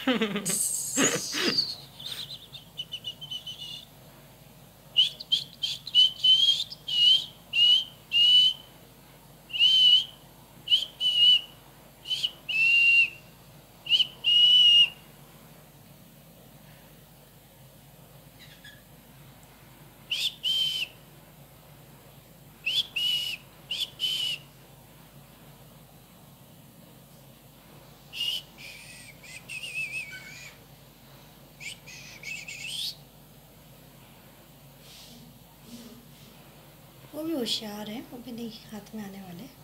वो भी होशियार है, वो भी नहीं हाथ में आने वाले।